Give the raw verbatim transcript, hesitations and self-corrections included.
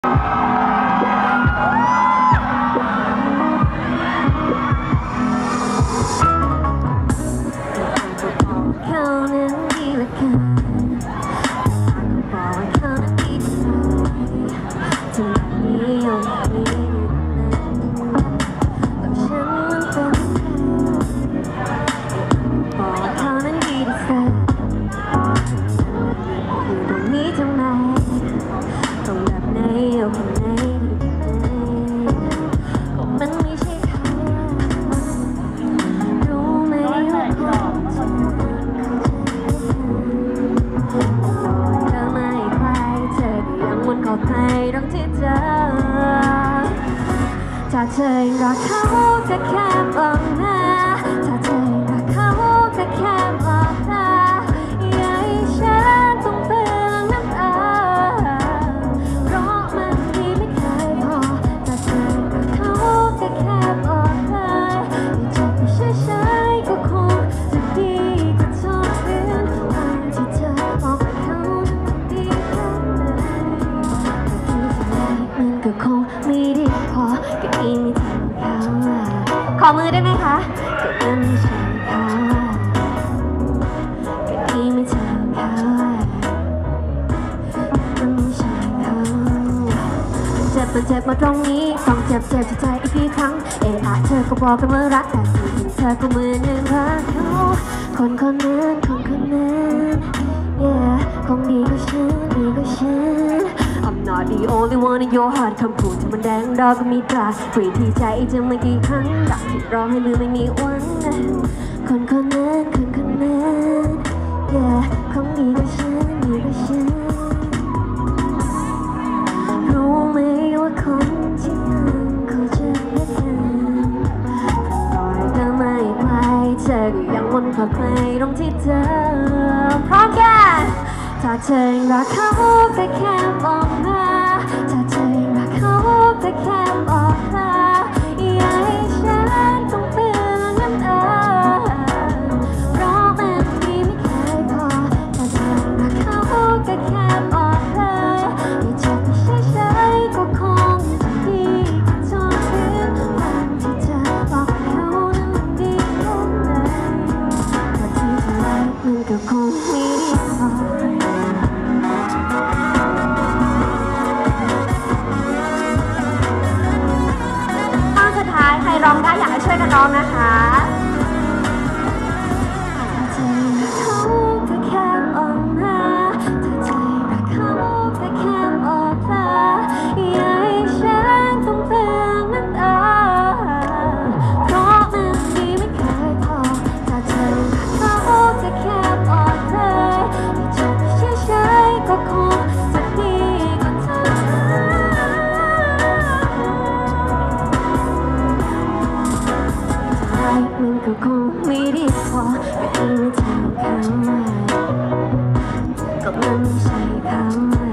ถ้าเธอรักเขาจะแค่บอกนะถ้าเธอรักเขาจะแค่บอกนะอย่าให้ฉันต้องเปลืองน้ำตาเพราะมันดีไม่เคยพอถ้าเธอรักเขาจะแค่บอกเลยอย่าจบไปเฉยๆก็คงจะดีกว่าทนฝืนวันที่เธอบอกว่าเขาดีแค่ไหนแต่ที่ทำไมมันก็คงไม่ดีพอก็อินที่เขาขอมือได้ไหมคะก็มันไม่ใช่เขาก็ที่ไม่เท่าเขามันไม่ใช่เขาเจ็บมันเจ็บมาตรงนี้ต้องเจ็บเจ็บที่ใจอีกกี่ครั้งเอะอะเธอก็บอกกันว่ารักแต่ที่จริงเธอก็เหมือนยังรักเขาคนคนนั้นคนคนนั้น yeah คงดีกว่าฉันดีกว่าฉันI'm not the only one in your heart คำพูดที่มันแดงดอกก็มีตราฟรีที่ใจจะไม่กี่ครั้งรักที่รอให้ลืมไม่มีวันคนคนนั้นคนคนนั้น yeah คงดีกว่าฉันดีกว่าฉันรู้ไหมว่าคนที่นั้นเขาจะไม่กันปล่อยเธอไม่ไปเธอก็ยังวนกลับไปตรงที่เธอพร้อมกันถ้าเธอรักเขาแต่แค่มองหน้าถ้าเธอรักเขาแต่แค่มองหน้าอย่าให้ฉันต้องเปลืองน้ำตาเพราะมันดีไม่เคยพอถ้าเธอรักเขาแต่แค่มองเลยอย่าจบไปเฉยๆก็คงจะดีจนถึงวันที่เธอบอกเขานั้นดีแค่ไหนแต่ที่เธอรักมันก็คงไม่ดีพอใครร้องได้อยากให้ช่วยกันร้องนะคะถ้าเธอรักเขาแต่แค่มองหน้าถ้าเธอรักเขาแต่แค่มองตาอย่าให้ฉันต้องเปลืองน้ำตาเพราะมันดีไม่เคยพอถ้าเธอรักเขาแต่แค่มองเลยอย่าจบเฉยๆก็คงจะดีกว่าเธอมันก็คงไม่ดีพอก็อีไม่เท่าเขาก็มันไม่ใช่เขา